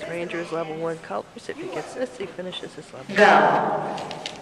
Rangers level 1 colors. If he gets this, he finishes his level. Go.